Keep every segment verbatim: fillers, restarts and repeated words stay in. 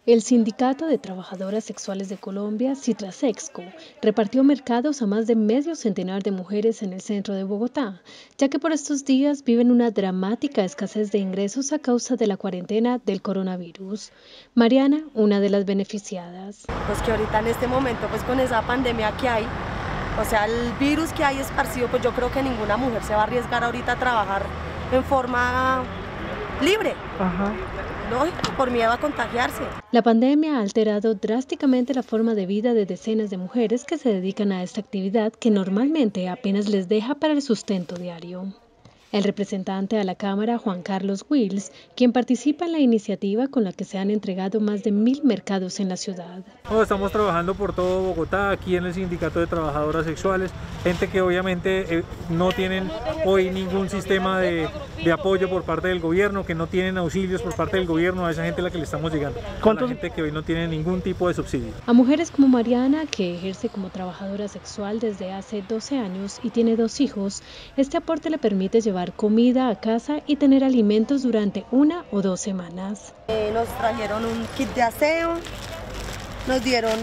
El Sindicato de Trabajadoras Sexuales de Colombia, Citrasexco, repartió mercados a más de medio centenar de mujeres en el centro de Bogotá, ya que por estos días viven una dramática escasez de ingresos a causa de la cuarentena del coronavirus. Mariana, una de las beneficiadas. Pues que ahorita en este momento, pues con esa pandemia que hay, o sea, el virus que hay esparcido, pues yo creo que ninguna mujer se va a arriesgar ahorita a trabajar en forma libre. Ajá. Lógico, por miedo a contagiarse. La pandemia ha alterado drásticamente la forma de vida de decenas de mujeres que se dedican a esta actividad que normalmente apenas les deja para el sustento diario. El representante a la Cámara, Juan Carlos Wills, quien participa en la iniciativa con la que se han entregado más de mil mercados en la ciudad. No, estamos trabajando por todo Bogotá, aquí en el Sindicato de Trabajadoras Sexuales, gente que obviamente eh, no tienen hoy ningún sistema de, de apoyo por parte del gobierno, que no tienen auxilios por parte del gobierno, a esa gente a la que le estamos llegando. A la gente que hoy no tiene ningún tipo de subsidio. A mujeres como Mariana, que ejerce como trabajadora sexual desde hace doce años y tiene dos hijos, este aporte le permite llevar comida a casa y tener alimentos durante una o dos semanas. Eh, nos trajeron un kit de aseo, nos dieron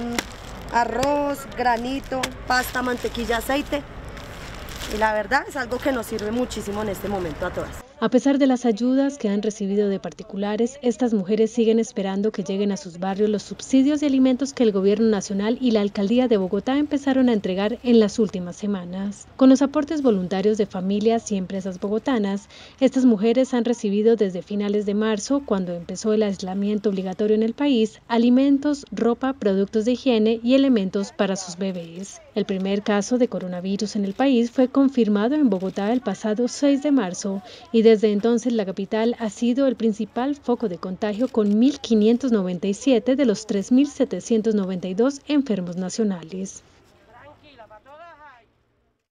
arroz, granito, pasta, mantequilla, aceite y la verdad es algo que nos sirve muchísimo en este momento a todas. A pesar de las ayudas que han recibido de particulares, estas mujeres siguen esperando que lleguen a sus barrios los subsidios de alimentos que el Gobierno Nacional y la Alcaldía de Bogotá empezaron a entregar en las últimas semanas. Con los aportes voluntarios de familias y empresas bogotanas, estas mujeres han recibido desde finales de marzo, cuando empezó el aislamiento obligatorio en el país, alimentos, ropa, productos de higiene y elementos para sus bebés. El primer caso de coronavirus en el país fue confirmado en Bogotá el pasado seis de marzo y de Desde entonces la capital ha sido el principal foco de contagio con mil quinientos noventa y siete de los tres mil setecientos noventa y dos enfermos nacionales.